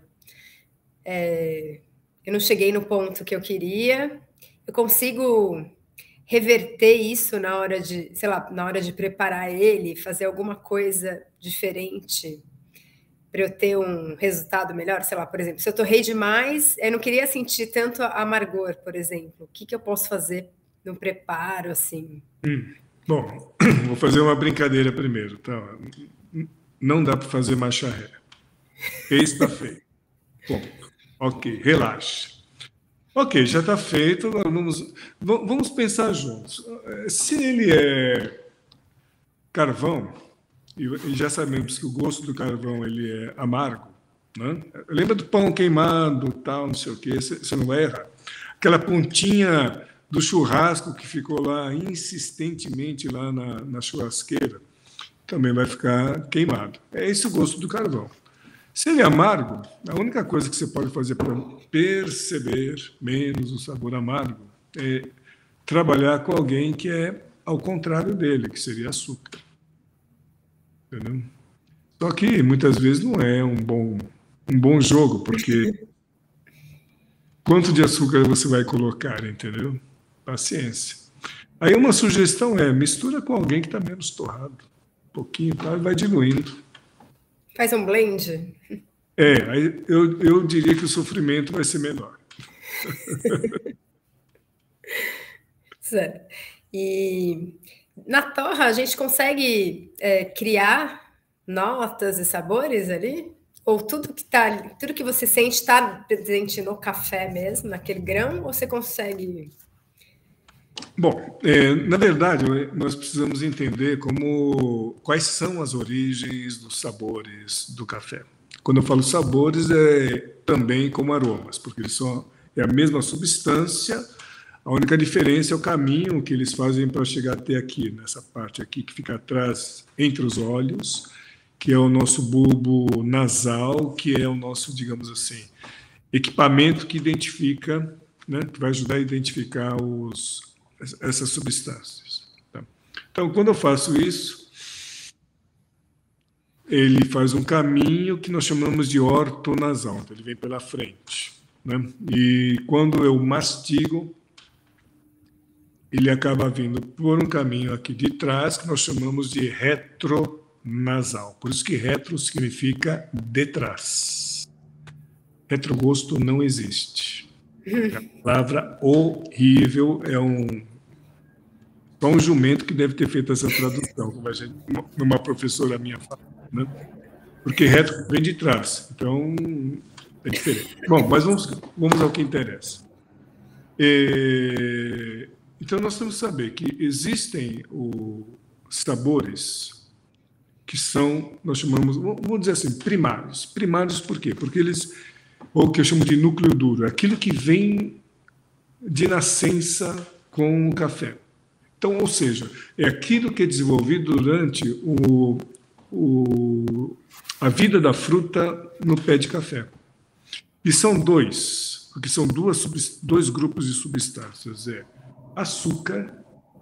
é, eu não cheguei no ponto que eu queria, eu consigo reverter isso na hora de, sei lá, na hora de preparar ele, fazer alguma coisa diferente para eu ter um resultado melhor? Sei lá, por exemplo, se eu torrei demais, eu não queria sentir tanto amargor, por exemplo. O que, que eu posso fazer no preparo, assim? Hum, bom, vou fazer uma brincadeira primeiro, tá? Não dá para fazer macharré. Esse está feito. Bom, ok, relaxe. Ok, já está feito, vamos, vamos pensar juntos. Se ele é carvão, e já sabemos que o gosto do carvão ele é amargo, né? Lembra do pão queimado, tal, não sei o quê, você não vai errar. Aquela pontinha do churrasco que ficou lá insistentemente lá na, na churrasqueira, também vai ficar queimado. É esse o gosto do carvão. Se ele é amargo, a única coisa que você pode fazer para perceber menos o sabor amargo é trabalhar com alguém que é ao contrário dele, que seria açúcar. Entendeu? Só que muitas vezes não é um bom, um bom jogo, porque quanto de açúcar você vai colocar, entendeu? Paciência. Aí uma sugestão é, mistura com alguém que está menos torrado. Um pouquinho, tá? E vai diluindo. Faz um blend? É, aí eu, eu diria que o sofrimento vai ser menor. Certo. E na torra a gente consegue é, criar notas e sabores ali? Ou tudo que tá, tudo que você sente está presente no café mesmo, naquele grão, ou você consegue? Bom, é, na verdade, nós precisamos entender como, quais são as origens dos sabores do café. Quando eu falo sabores, é também como aromas, porque eles são, é a mesma substância, a única diferença é o caminho que eles fazem para chegar até aqui, nessa parte aqui que fica atrás, entre os olhos, que é o nosso bulbo nasal, que é o nosso, digamos assim, equipamento que identifica, né, que vai ajudar a identificar os, essas substâncias. Tá? Então, quando eu faço isso, ele faz um caminho que nós chamamos de ortonasal, então ele vem pela frente. Né? E quando eu mastigo, ele acaba vindo por um caminho aqui de trás, que nós chamamos de retronasal. Por isso que retro significa de trás. Retrogosto não existe. A palavra horrível é um... Só um jumento que deve ter feito essa tradução, como a gente, uma professora minha fala, né? Porque retro vem de trás, então é diferente. Bom, mas vamos, vamos ao que interessa. É... Então, nós temos que saber que existem os sabores que são, nós chamamos, vamos dizer assim, primários. Primários por quê? Porque eles, ou que eu chamo de núcleo duro, aquilo que vem de nascença com o café. Então, ou seja, é aquilo que é desenvolvido durante o, o, a vida da fruta no pé de café. E são dois, porque são duas, dois grupos de substâncias, é açúcar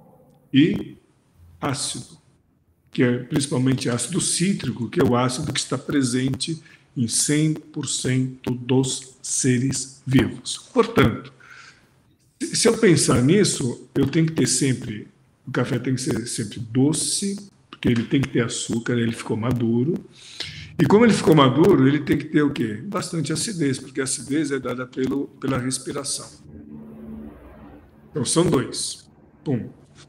e ácido, que é principalmente ácido cítrico, que é o ácido que está presente em cem por cento dos seres vivos. Portanto, se eu pensar nisso, eu tenho que ter sempre, o café tem que ser sempre doce, porque ele tem que ter açúcar, ele ficou maduro. E como ele ficou maduro, ele tem que ter o quê? Bastante acidez, porque a acidez é dada pelo, pela respiração. Então, são dois. Pum.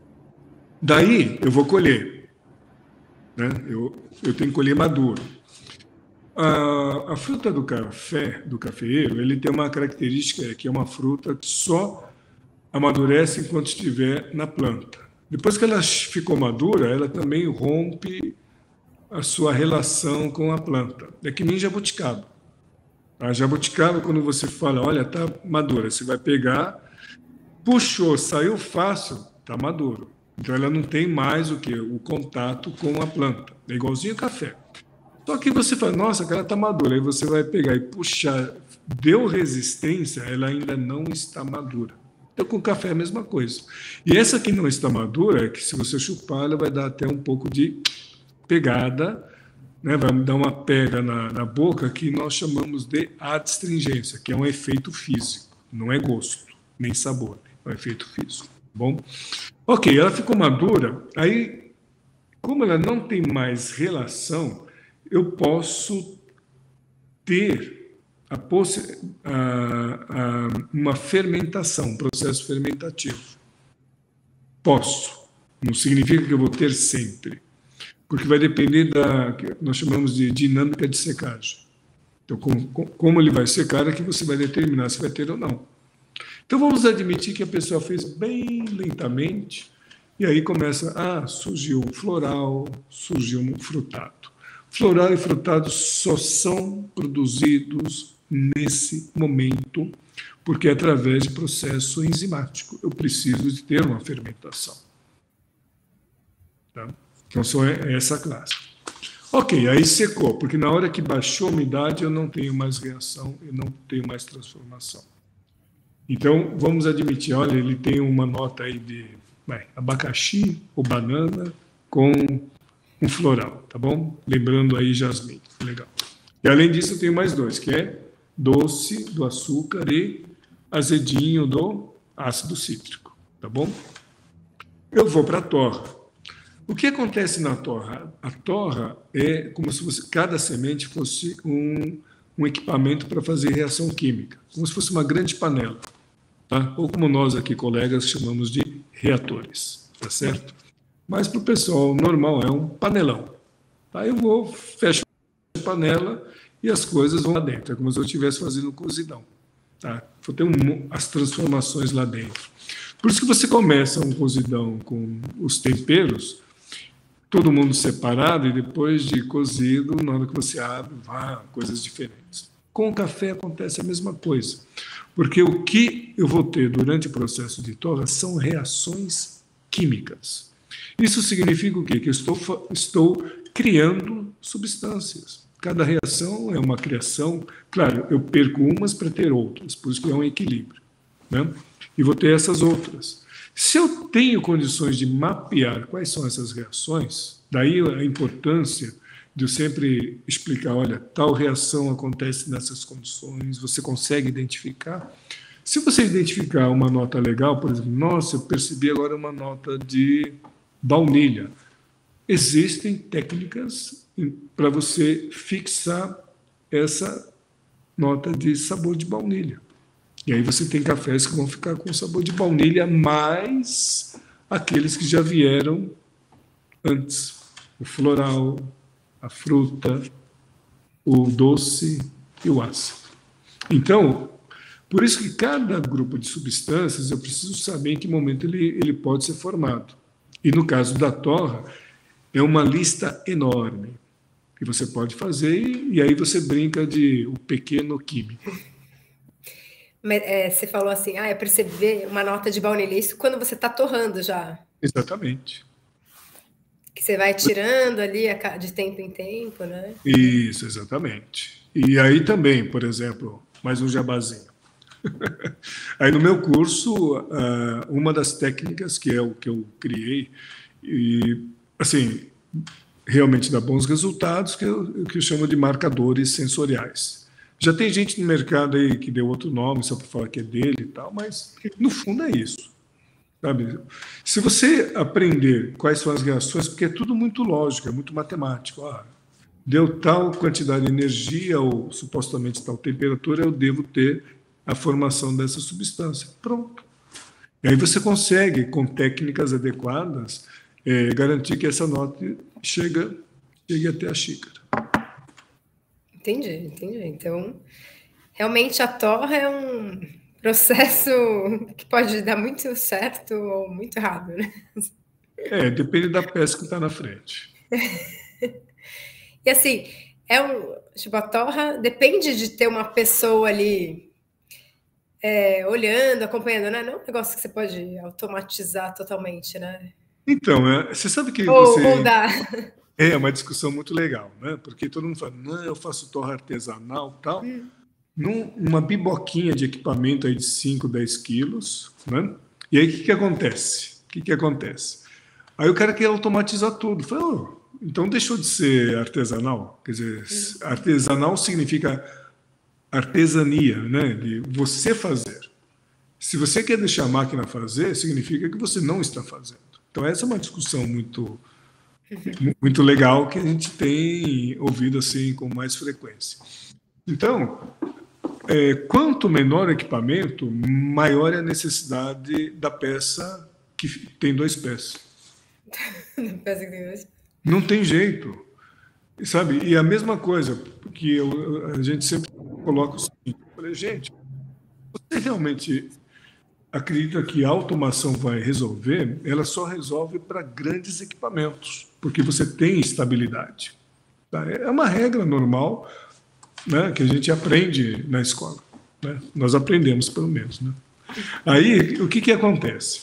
Daí, eu vou colher. Né? Eu, eu tenho que colher maduro. A, a fruta do café, do cafeeiro, ele tem uma característica que é uma fruta que só amadurece enquanto estiver na planta. Depois que ela ficou madura, ela também rompe a sua relação com a planta. É que nem jabuticaba. A jabuticaba, quando você fala, olha, está madura, você vai pegar... Puxou, saiu fácil, está maduro. Então, ela não tem mais o quê? O contato com a planta. É igualzinho o café. Só que você fala, nossa, ela está madura. Aí você vai pegar e puxar, deu resistência, ela ainda não está madura. Então, com o café é a mesma coisa. E essa que não está madura, é que se você chupar, ela vai dar até um pouco de pegada, né? Vai dar uma pega na, na boca que nós chamamos de adstringência, que é um efeito físico, não é gosto, nem sabor. É um efeito físico, bom? Ok, ela ficou madura, aí, como ela não tem mais relação, eu posso ter a possi- a, a, uma fermentação, um processo fermentativo. Posso, não significa que eu vou ter sempre, porque vai depender da que nós chamamos de dinâmica de secagem. Então, como, como ele vai secar é que você vai determinar se vai ter ou não. Então, vamos admitir que a pessoa fez bem lentamente, e aí começa, ah, surgiu um floral, surgiu um frutado. Floral e frutado só são produzidos nesse momento, porque é através de processo enzimático. Eu preciso de ter uma fermentação. Tá? Então, só é essa classe. Ok, aí secou, porque na hora que baixou a umidade, eu não tenho mais reação, eu não tenho mais transformação. Então, vamos admitir, olha, ele tem uma nota aí de vai, abacaxi ou banana com um floral, tá bom? Lembrando aí jasmim, legal. E além disso, eu tenho mais dois, que é doce do açúcar e azedinho do ácido cítrico, tá bom? Eu vou para a torra. O que acontece na torra? A torra é como se fosse, cada semente fosse um, um equipamento para fazer reação química, como se fosse uma grande panela, tá? Ou como nós aqui, colegas, chamamos de reatores, tá certo? Mas para o pessoal normal é um panelão. Aí eu vou, fecho a panela e as coisas vão lá dentro, é como se eu estivesse fazendo cozidão, tá? Vou ter um, as transformações lá dentro. Por isso que você começa um cozidão com os temperos, todo mundo separado, e depois de cozido, na hora que você abre, vá, coisas diferentes. Com o café acontece a mesma coisa, porque o que eu vou ter durante o processo de torra são reações químicas. Isso significa o quê? Que eu estou, estou criando substâncias. Cada reação é uma criação, claro, eu perco umas para ter outras, por isso que é um equilíbrio, né? E vou ter essas outras. Se eu tenho condições de mapear quais são essas reações, daí a importância de eu sempre explicar, olha, tal reação acontece nessas condições, você consegue identificar. Se você identificar uma nota legal, por exemplo, nossa, eu percebi agora uma nota de baunilha. Existem técnicas para você fixar essa nota de sabor de baunilha. E aí você tem cafés que vão ficar com sabor de baunilha, mais aqueles que já vieram antes. O floral, a fruta, o doce e o ácido. Então, por isso que cada grupo de substâncias eu preciso saber em que momento ele, ele pode ser formado. E no caso da torra, é uma lista enorme que você pode fazer e, e aí você brinca de o pequeno químico. É, você falou assim, ah, é perceber uma nota de baunilha, isso quando você está torrando já. Exatamente. Que você vai tirando ali de tempo em tempo, né? Isso, exatamente. E aí também, por exemplo, mais um jabazinho. Aí no meu curso, uma das técnicas que é o que eu criei, e assim, realmente dá bons resultados, que eu, que eu chamo de marcadores sensoriais. Já tem gente no mercado aí que deu outro nome, só para falar que é dele e tal, mas no fundo é isso. Sabe? Se você aprender quais são as reações, porque é tudo muito lógico, é muito matemático. Ah, deu tal quantidade de energia ou supostamente tal temperatura, eu devo ter a formação dessa substância. Pronto. E aí você consegue, com técnicas adequadas, é, garantir que essa nota chega, chegue até a xícara. Entendi, entendi. Então, realmente a torra é um processo que pode dar muito certo ou muito errado, né? É, depende da peça que está na frente. E assim, é um, tipo, a torra depende de ter uma pessoa ali é, olhando, acompanhando, né? Não é um negócio que você pode automatizar totalmente, né? Então, é, você sabe que ou, você... Ou dá... É uma discussão muito legal, né? Porque todo mundo fala, não, eu faço torra artesanal e tal. Hum. Num, uma biboquinha de equipamento aí de cinco, dez quilos, né? E aí o que, que acontece? O que, que acontece? Aí o cara quer automatizar tudo. Fala, oh, então deixou de ser artesanal? Quer dizer, hum. artesanal significa artesania, né? De você fazer. Se você quer deixar a máquina fazer, significa que você não está fazendo. Então essa é uma discussão muito... muito legal que a gente tem ouvido assim com mais frequência. Então, é, quanto menor o equipamento, maior é a necessidade da peça que tem dois pés. peça que tem dois pés. Não tem jeito, sabe? E a mesma coisa que eu, a gente sempre coloca o seguinte: eu falei, gente, você realmente acredita que a automação vai resolver? Ela só resolve para grandes equipamentos, porque você tem estabilidade. Tá? É uma regra normal, né, que a gente aprende na escola. Né? Nós aprendemos, pelo menos. Né? Aí, o que, que acontece?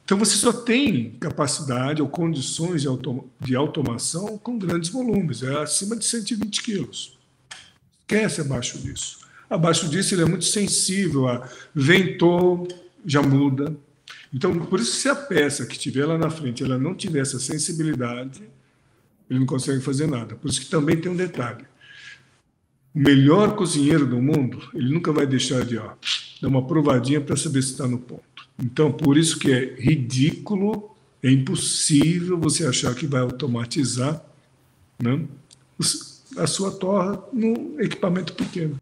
Então, você só tem capacidade ou condições de, autom de automação com grandes volumes, é acima de cento e vinte quilos. Esquece abaixo disso. Abaixo disso, ele é muito sensível a ventou, já muda. Então, por isso, se a peça que estiver lá na frente ela não tiver essa sensibilidade, ele não consegue fazer nada. Por isso que também tem um detalhe. O melhor cozinheiro do mundo, ele nunca vai deixar de ó, dar uma provadinha para saber se está no ponto. Então, por isso que é ridículo, é impossível você achar que vai automatizar, né, a sua torra num equipamento pequeno.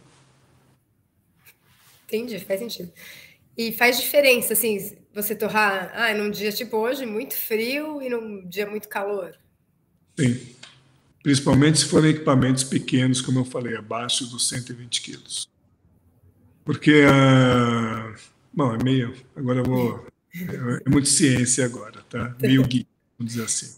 Entendi, faz sentido. E faz diferença, assim, você torrar ah, num dia tipo hoje, muito frio, e num dia muito calor? Sim. Principalmente se forem equipamentos pequenos, como eu falei, abaixo dos cento e vinte quilos. Porque, uh, bom, é meio, agora eu vou, é, é muito ciência agora, tá? Meio geek, vamos dizer assim.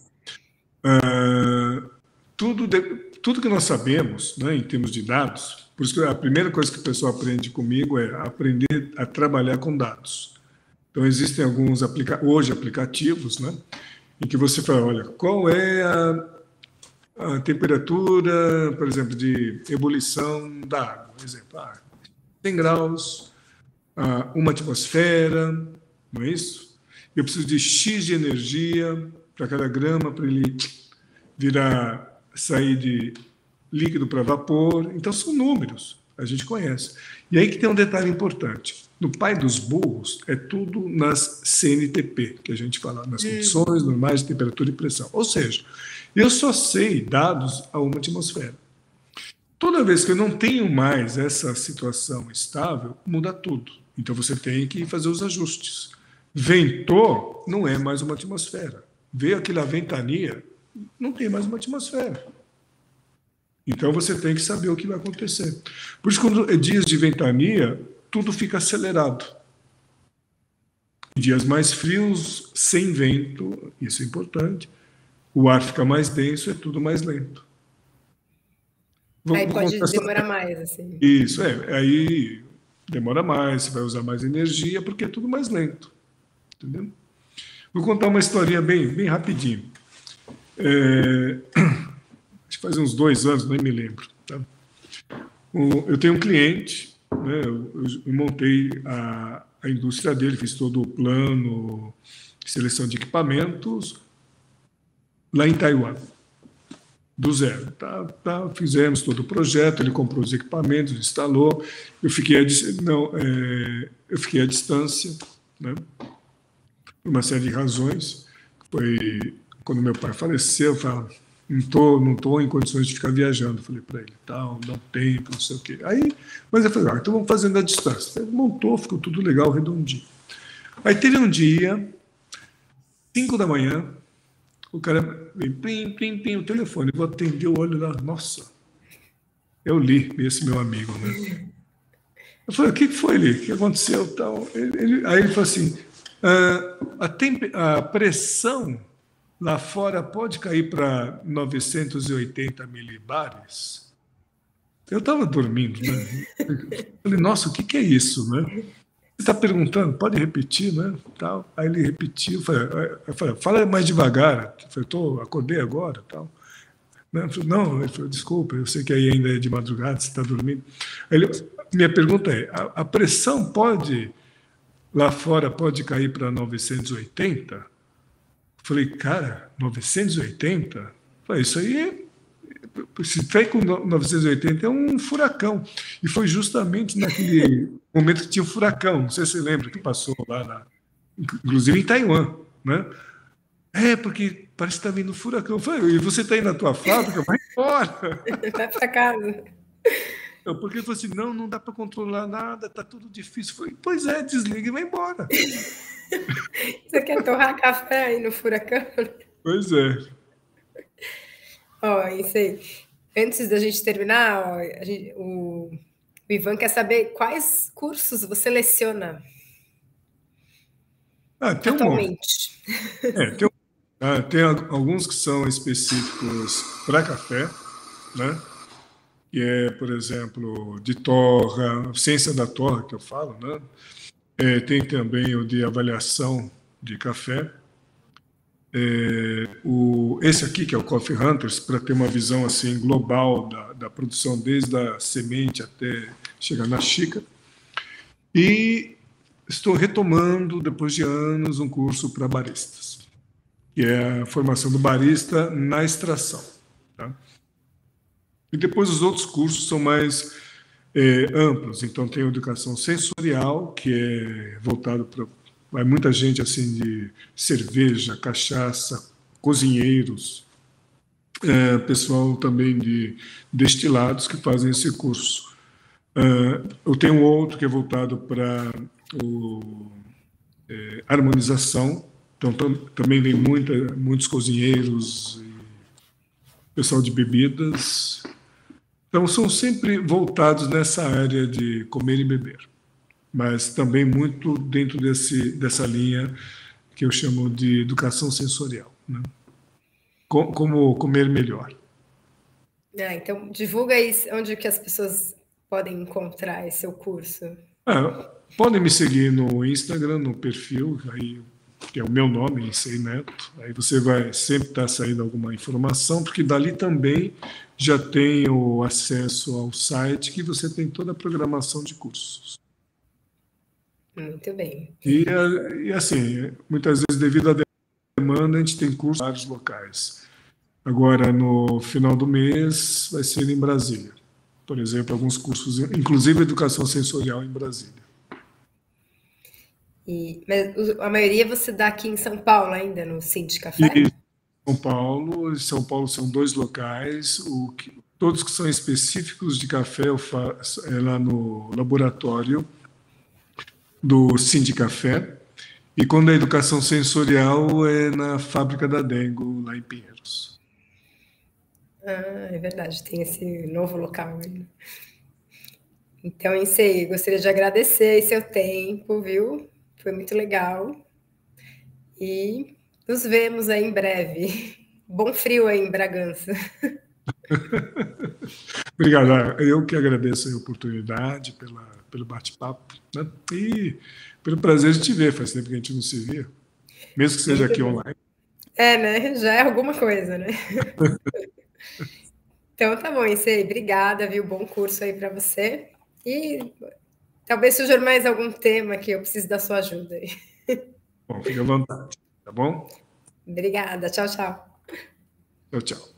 Uh, tudo, de, tudo que nós sabemos, né, em termos de dados, por isso que a primeira coisa que o pessoal aprende comigo é aprender a trabalhar com dados. Então, existem alguns, aplica hoje, aplicativos, né, em que você fala, olha, qual é a, a temperatura, por exemplo, de ebulição da água, por exemplo, ah, cem graus, ah, uma atmosfera, não é isso? Eu preciso de X de energia para cada grama, para ele virar, sair de líquido para vapor. Então, são números, a gente conhece. E aí que tem um detalhe importante. No pai dos burros, é tudo nas C N T P, que a gente fala, nas condições normais de temperatura e pressão. Ou seja, eu só sei dados a uma atmosfera. Toda vez que eu não tenho mais essa situação estável, muda tudo. Então, você tem que fazer os ajustes. Ventou, não é mais uma atmosfera. Veio aquela ventania, não tem mais uma atmosfera. Então, você tem que saber o que vai acontecer. Por isso, quando é dias de ventania, tudo fica acelerado. Em dias mais frios, sem vento, isso é importante, o ar fica mais denso, é tudo mais lento. Vou, aí pode demorar mais, assim. Isso, é. Aí demora mais, você vai usar mais energia, porque é tudo mais lento. Entendeu? Vou contar uma historinha bem, bem rapidinho. É, acho que faz uns dois anos, nem me lembro. Tá? Eu tenho um cliente, né, eu, eu montei a, a indústria dele, fiz todo o plano de seleção de equipamentos lá em Taiwan. Do zero. Tá, tá, fizemos todo o projeto, ele comprou os equipamentos, instalou, eu fiquei a, não, é, eu fiquei à distância, né, por uma série de razões. Foi quando meu pai faleceu, eu falei, não estou não tô em condições de ficar viajando, falei para ele, tal, não tem tempo, não sei o quê. Aí, mas eu falei, ah, então vamos fazendo à distância. Ele montou, ficou tudo legal, redondinho. Aí teve um dia, cinco da manhã, o cara vem, plim, plim, plim, o telefone. Eu vou atender, o olho lá, nossa, eu li esse meu amigo, né? Eu falei, o que foi, Li? O que aconteceu? Tal? Ele, ele, aí ele falou assim, ah, a, temp a pressão lá fora pode cair para novecentos e oitenta milibares? Eu estava dormindo, né? Eu falei, nossa, o que, que é isso, né? Você está perguntando, pode repetir, né? Tal. Aí ele repetiu, eu falei, fala mais devagar. Eu falei, tô, acordei agora, tal. Não, falei, não, ele falou, desculpa, eu sei que aí ainda é de madrugada, você está dormindo. Ele, minha pergunta é, a, a pressão pode, lá fora, pode cair para novecentos e oitenta? Eu falei, cara, novecentos e oitenta? Eu falei, isso aí é, se tem com novecentos e oitenta é um furacão. E foi justamente naquele momento que tinha um furacão, não sei se você lembra, que passou lá, na, inclusive em Taiwan, né? É, porque parece que está vindo um furacão. Eu falei, e você está aí na tua fábrica? Vai embora. Vai para casa. Eu, porque ele falou assim, não, não dá para controlar nada, está tudo difícil. Eu falei, pois é, desliga e vai embora. Você quer torrar café aí no furacão? Pois é. Ó, isso aí. Antes da gente terminar, ó, a gente, o, o Ivan quer saber quais cursos você leciona ah, tem atualmente. Um é, tem, ah, tem alguns que são específicos para café, né? Que é, por exemplo, de torra, ciência da torra, que eu falo, né? É, tem também o de avaliação de café. É, o, esse aqui, que é o Coffee Hunters, para ter uma visão assim global da, da produção, desde a semente até chegar na xícara. E estou retomando, depois de anos, um curso para baristas, que é a formação do barista na extração. Tá? E depois os outros cursos são mais é, amplos. Então tem a educação sensorial, que é voltado para... Vai muita gente assim de cerveja, cachaça, cozinheiros, é, pessoal também de destilados que fazem esse curso. Uh, eu tenho outro que é voltado para o, é, harmonização, então tam, também vem muita, muitos cozinheiros, e pessoal de bebidas. Então são sempre voltados nessa área de comer e beber, mas também muito dentro desse, dessa linha que eu chamo de educação sensorial, né? Como comer melhor. Ah, então divulga aí onde que as pessoas podem encontrar esse seu curso. Ah, podem me seguir no Instagram, no perfil, aí, que é o meu nome, Issei Neto. Aí você vai sempre estar saindo alguma informação, porque dali também já tem o acesso ao site, que você tem toda a programação de cursos. Muito bem. E, e assim, muitas vezes, devido à demanda, a gente tem cursos em vários locais. Agora, no final do mês, vai ser em Brasília. Por exemplo, alguns cursos, inclusive educação sensorial em Brasília. E, mas a maioria você dá aqui em São Paulo ainda, no Cinti Café? E São Paulo, em São Paulo são dois locais, o que, todos que são específicos de café eu faço é lá no laboratório do Cinti Café, e quando é educação sensorial é na fábrica da Dengo, lá em Pinheiros. Ah, é verdade, tem esse novo local. Então, isso aí, gostaria de agradecer seu tempo, viu? Foi muito legal. E nos vemos aí em breve. Bom frio aí em Bragança. Obrigado. Eu que agradeço a oportunidade, pela, pelo bate-papo, né? E pelo prazer de te ver. Faz tempo que a gente não se via, mesmo que seja muito aqui bem. Online. É, né? Já é alguma coisa, né? Então tá bom, isso aí. Obrigada, viu? Bom curso aí para você. E talvez surja mais algum tema que eu preciso da sua ajuda aí. Bom, fica à vontade, tá bom? Obrigada. Tchau, tchau. Tchau, tchau.